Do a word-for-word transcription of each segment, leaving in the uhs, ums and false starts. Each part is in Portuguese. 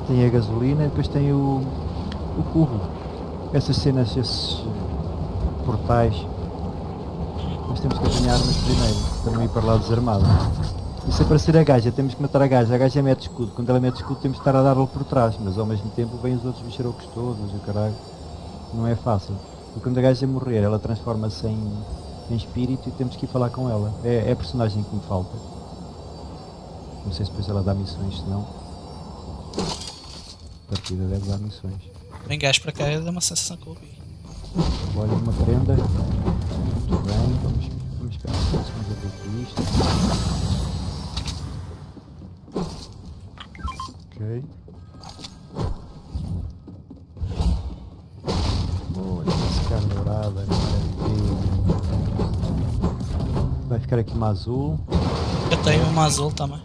Tem a gasolina e depois tem o, o curro. Essas cenas, esses portais. Nós temos que apanhar armas primeiro, para não ir para lá desarmado. E se aparecer a gaja, temos que matar a gaja. A gaja mete escudo. Quando ela mete escudo temos que estar a dar-lhe por trás. Mas ao mesmo tempo vêm os outros bicharocos todos, o caralho. Não é fácil. E quando a gaja morrer, ela transforma-se em, em espírito e temos que ir falar com ela. É, é a personagem que me falta. Não sei se depois ela dá missões, se não. A partida deve dar missões. Vem gajo para cá, dá uma sensação que eu ouvi. Olha, uma prenda. Muito bem, vamos, vamos esperar um pouco, vamos ver aqui isto. Ok. Olha, esse cara dourada, maravilha. Vai ficar aqui uma azul. Eu tenho uma azul também.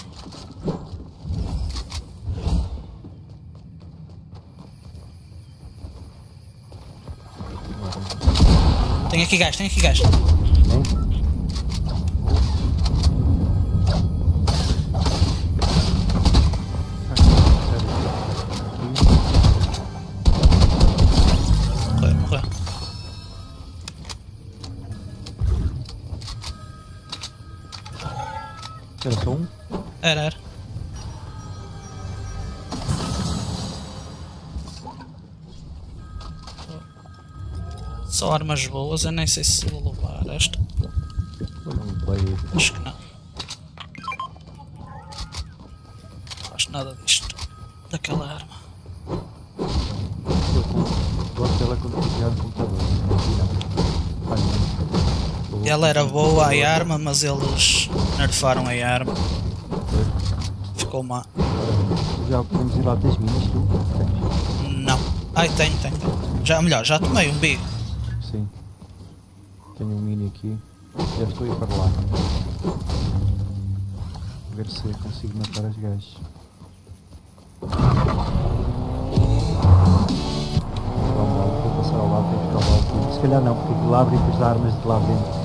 Tem aqui gás, tem aqui gás. Morreu, morreu. Era só um? Era, era. Só armas boas, eu nem sei se vou levar esta. Acho que não. Não acho nada disto. Daquela arma. Eu gosto dela quando ficar no computador. Ela era boa a arma, mas eles nerfaram a arma. Ficou má. Já podemos ir lá das minas, tu? Tens? Não. Ai, tenho, tenho, tenho. Já, melhor, já tomei um bico. Sim. Tenho um mini aqui. Já estou a ir para lá. Ver se consigo matar as gajas. Vou passar ao lado, tenho que ficar ao lado. Se calhar não, porque de lá abre e depois dá armas de lá dentro.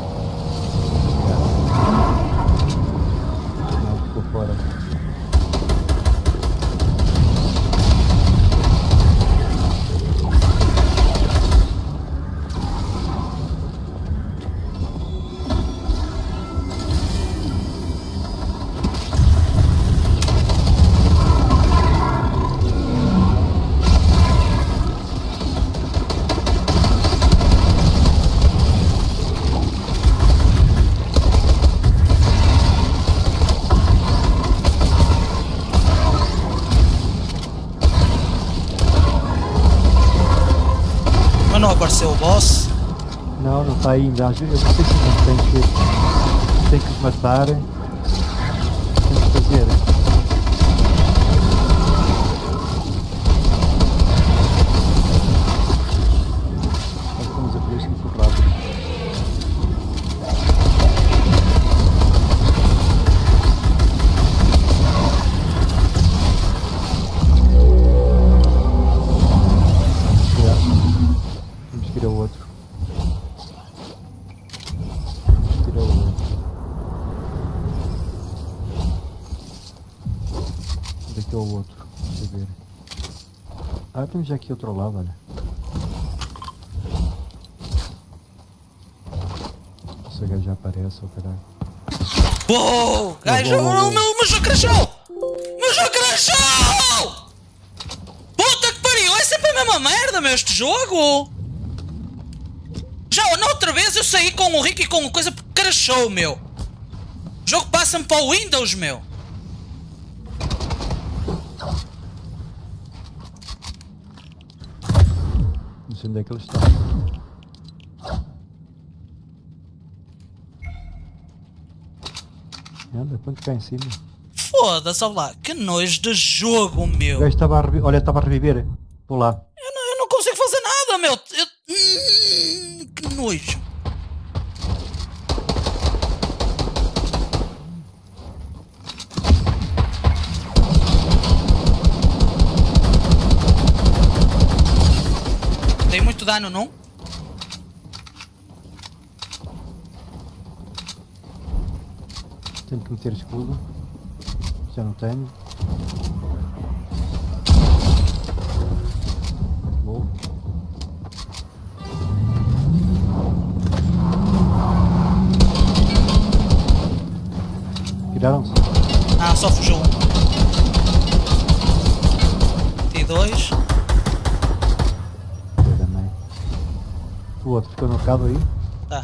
Não, ficou fora. Não apareceu o boss? Não, não está ainda. Eu não sei se não tem que, tem que os matar. Tem que fazer. Nós estamos a fazer isto muito rápido. Tira o outro. Tira o outro. Onde é que é o outro? Deixa eu ver. Ah, temos já aqui outro lado, olha. Esse gajo já aparece, oh caralho. Uou! Gajo, o meu, meu jogo crashou! Meu jogo crashou! Puta que pariu! É sempre a mesma merda, meu, este jogo! Já na outra vez eu saí com o Rick e com coisa porque crashou, meu. O jogo passa-me para o Windows, meu. Não sei onde é que ele está. Anda, põe cá em cima. Foda-se, olha lá. Que nojo de jogo, meu. O gajo estava a reviver. Olha, estava a reviver. Vou lá. Eu não, eu não consigo fazer nada, meu. Eu... Hum, que nojo. Tem muito dano, não? Tenho que meter escudo. Já não tenho. Tiraram-se? Ah, só fugiu um. T dois. Também. O outro ficou no cabo aí? Tá.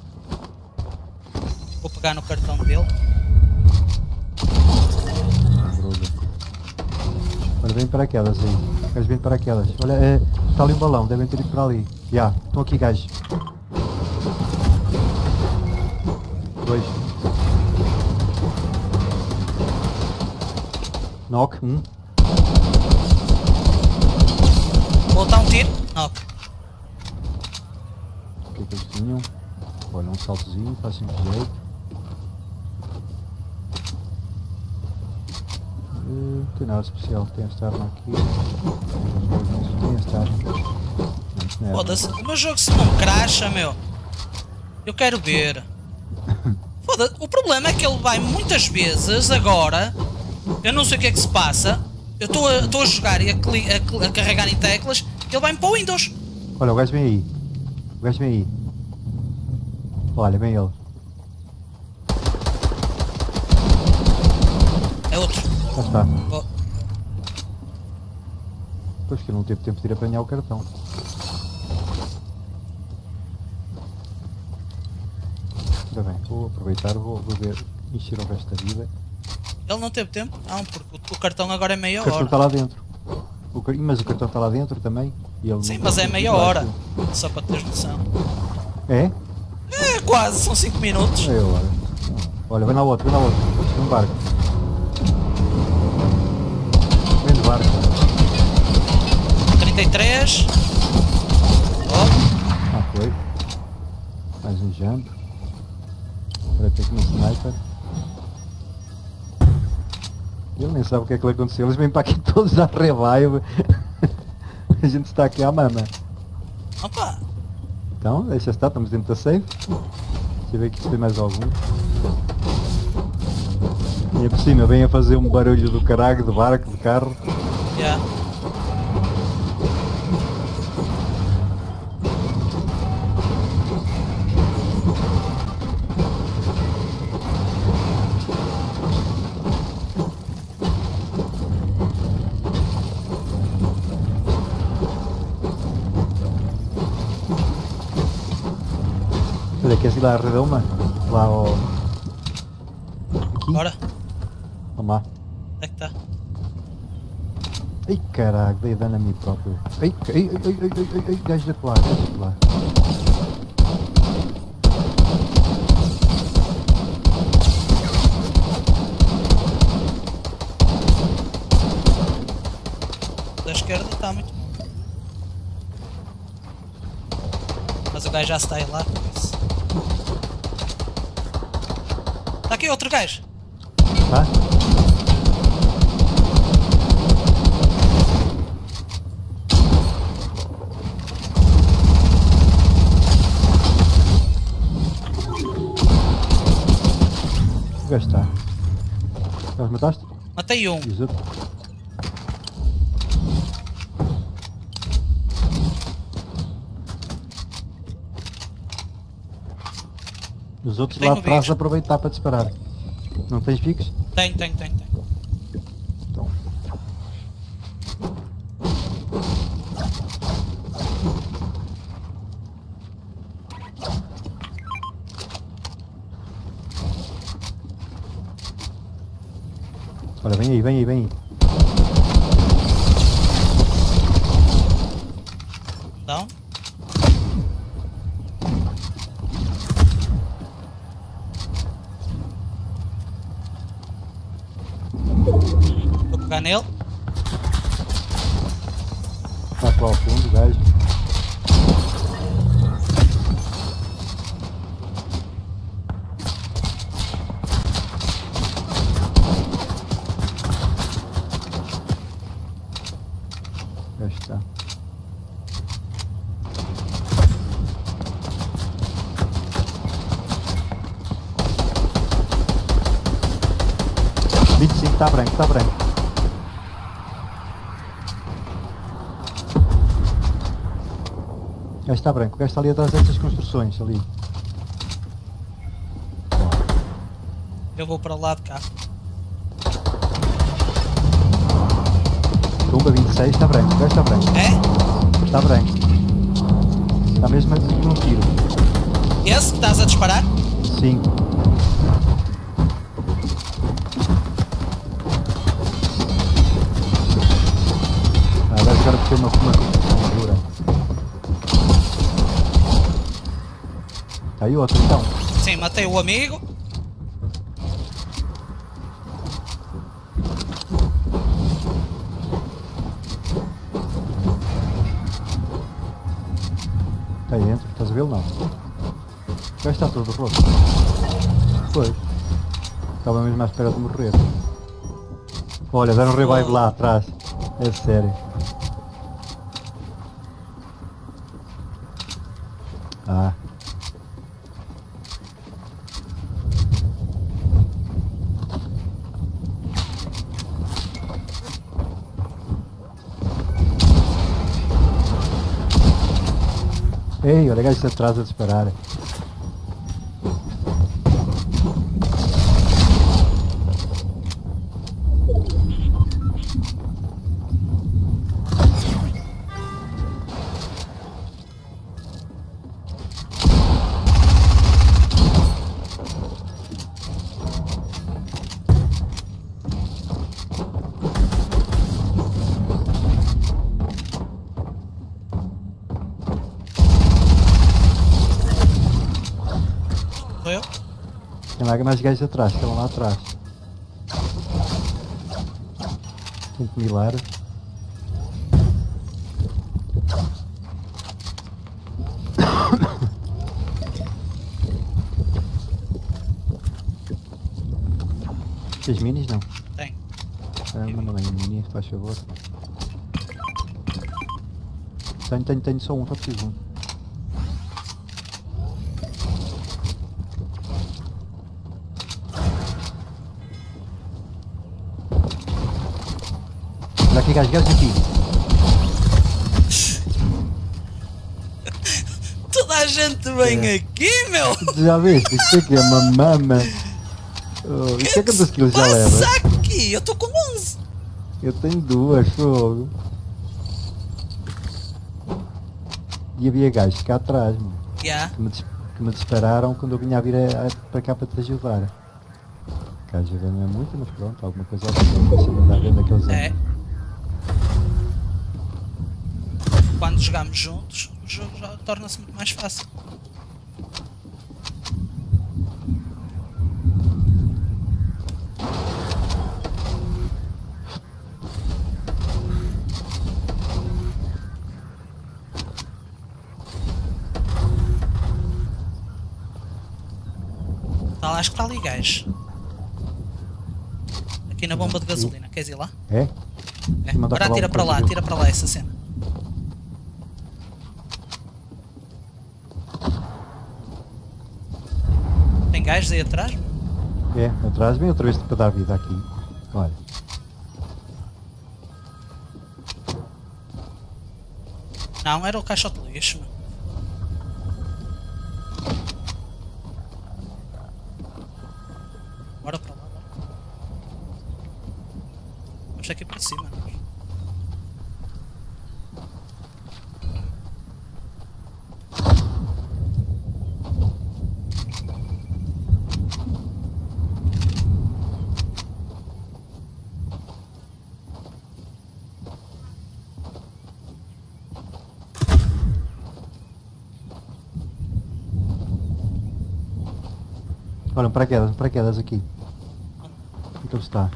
Vou pegar no cartão dele. Olha, vem para aquelas aí. Queres vir para aquelas? Olha, é, está ali um balão, devem ter ido para ali. Já, estão aqui gajos. Dois. Knock, um. Vou dar um tiro. Knock. O que é que eles tinham? Olha, um saltozinho, faz sempre jeito. Não tem nada especial, tem esta arma aqui. Tem esta arma. Não, é Foda-se, o meu jogo se não cracha, meu. Eu quero ver. Foda-se, o problema é que ele vai muitas vezes agora. Eu não sei o que é que se passa. Eu estou a, a jogar e a, cli, a, a carregar em teclas. Ele vai-me para o Windows. Olha, o gajo vem aí. O gajo vem aí. Olha, vem ele. É outro. Já está. Oh. Pois que eu não teve tempo de ir apanhar o cartão. Ora bem, vou aproveitar, vou, vou ver, encher o resto da vida. Ele não teve tempo? Não, porque o, o cartão agora é meia O cartão hora. está lá dentro. O, mas o cartão está lá dentro também. E ele Sim, não mas é conseguiu meia tirar hora. aquilo. Só para teres noção. É? É quase, são cinco minutos. É hora. Olha, vem lá outro, vem lá outro. Vem um barco. Vem do barco. trinta e três. Oh. Ah, foi. Mais um jump. Agora tem aqui um sniper. Ele nem sabe o que é que lhe aconteceu. Eles vêm para aqui todos a rebaio. A gente está aqui à mama. Opa! Então, deixa estar, estamos dentro da safe. Deixa eu ver aqui se tem mais algum. E é por cima, vem a fazer um barulho do caralho, de barco, de carro. Yeah. Olha, queres ir lá à redoma? Lá ao... Aqui? Bora. Vamos lá. Onde é que está? Ai caralho, dei dano a mim próprio. Ai, ai, ai, ai, ai, ai, ai, gajo de lá, gajo de lá. Da esquerda está muito bom. Mas o gajo já está aí lá. Está aqui outro gajo. Tá? O gajo está. Já os mataste? Matei um. E os outros? Os outros Tenho lá atrás bicho. aproveitar para disparar. Não tens picos? Tenho, tenho, tenho, tenho. Então. Olha, vem aí, vem aí, vem aí. Down. Vou pegar nele. Está lá ao fundo, gajo. Já está. vinte e cinco, está branco, está branco. O gajo está branco, o gajo está ali atrás destas construções, ali. Eu vou para o lado de cá. Tumba vinte e seis, está branco, o gajo está branco. É? Está branco. Está mesmo num tiro. Esse que estás a disparar? Sim. Ah, vai agora ter uma uma configura. Está aí outro então. Sim, matei o amigo. Está aí dentro, estás a vê-lo não? O gajo está todo roto. Foi. Estava mesmo à espera de morrer. Olha, deram um revive lá atrás. É sério. Ah. Ei, olha gajos atrás a disparar. Eu? Tem lá mais gajos atrás, estão lá atrás. Tem que milar. Tens minis não? Tem. Ah, manda bem um mini, faz favor. Tenho, tenho, tenho só um, só preciso um. Olha aqui gajos, gajos aqui. Toda a gente vem É. aqui, meu! Já viste? Isto aqui é uma mama. Oh, isto é quantas kills já leva? Passa aqui! Eu estou com onze! Eu tenho duas, fogo. E havia gajos cá atrás, mano, Yeah. que me, dis- que me dispararam quando eu vinha a vir a, a, para cá para te ajudar. Cá já não é muito, mas pronto, alguma coisa assim, andar vendo aqueles É. anos. Quando jogamos juntos, o jogo já torna-se muito mais fácil. Tá lá, acho que está ali gajo. Aqui na bomba de gasolina, queres ir lá? É? É. Vou mandar Agora para lá tira um para lá, coisa. tira para lá essa cena. Tem gajos aí atrás? É, atrás vem outra vez para dar vida aqui. Olha. Não, era o caixote de lixo. Meu. Bora para lá, bora. Vamos aqui para cima. Olha, um paraquedas, um paraquedas aqui. Então está.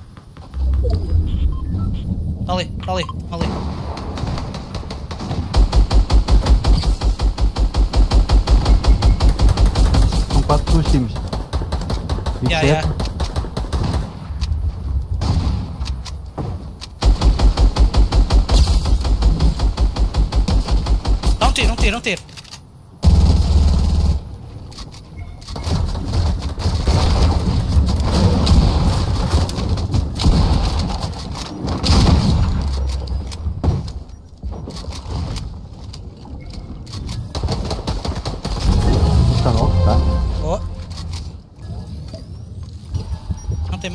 Está ali, está ali, está ali. São quatro pessoas times. vinte e Ya, sete. ya. Dá um tiro, um tiro, um tiro. Está novo, tá? Boa.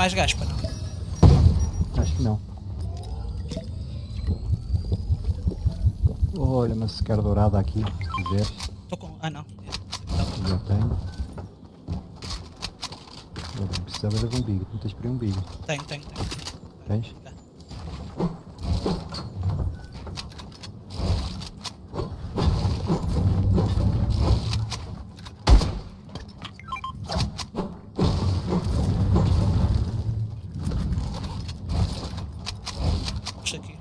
mais gás para não. Acho que não. Olha, uma secar dourada aqui, se quiseres. Estou com. Ah não. Já tenho. Eu precisava de um bigo, não tens para um bigo. Tenho, tenho, tenho. Tens? Tá. Puxa aqui.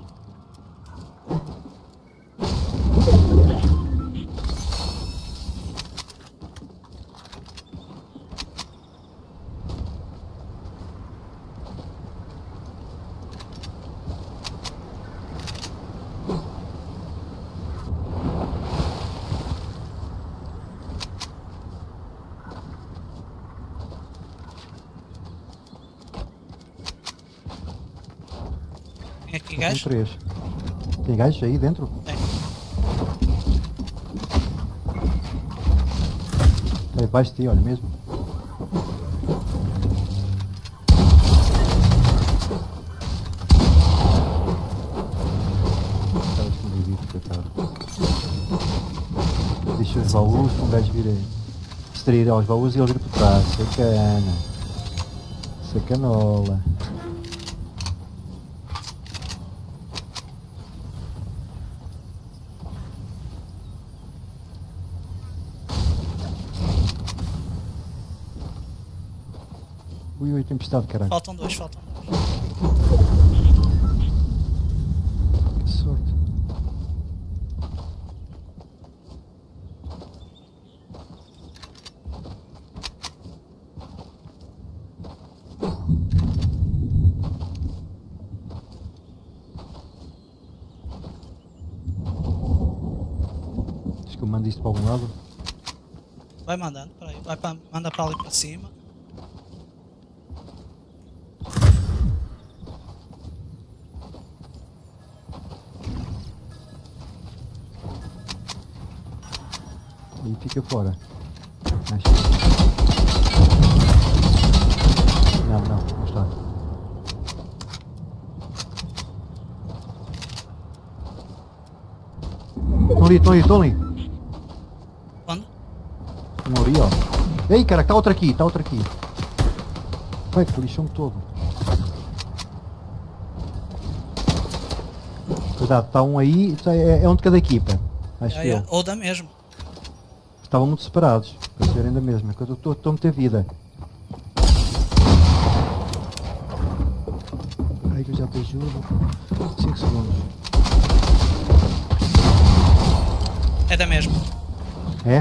Tem aqui Tem gás? três. Tem gajos aí dentro? Tem. Está debaixo de ti, olha mesmo. Estava escondido, coitado. Deixa os baús para um gajo vir aí. Distrair aos baús e ele vir por trás. Sacana. Sacanola. Ui, ui, tempestade, caralho. Faltam dois, faltam dois. Que sorte. Acho que eu mando isto para algum lado. Vai mandando para aí. Vai para, manda para ali para cima. E fica fora. Acho. Não, não, não está. Estão ali, estão ali, estão ali. Onde? Um ali, ó. Ei, cara, está outro aqui, está outro aqui. Vai, que lixão todo. Cuidado, está um aí, é, é um de cada equipa. Acho É, que é, eu. ou da mesma. Estavam muito separados, para serem da mesma, que eu estou a meter vida. Ai que eu já te ajudo. cinco segundos. É da mesma. É?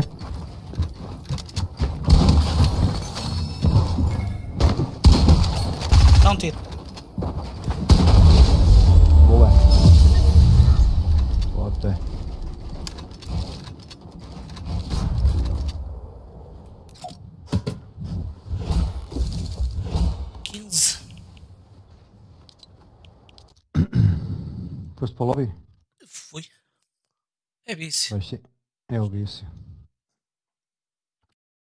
Dá um tiro. Boa. Bota. quinze. Foste para o lobby? Fui. É vício. Vai ser. É o vício.